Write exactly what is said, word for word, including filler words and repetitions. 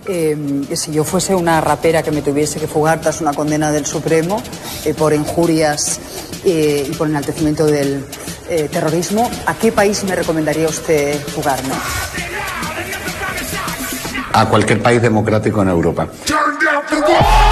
Eh, si yo fuese una rapera que me tuviese que fugar tras una condena del Supremo eh, por injurias eh, y por enaltecimiento del eh, terrorismo, ¿a qué país me recomendaría usted fugarme? A cualquier país democrático en Europa.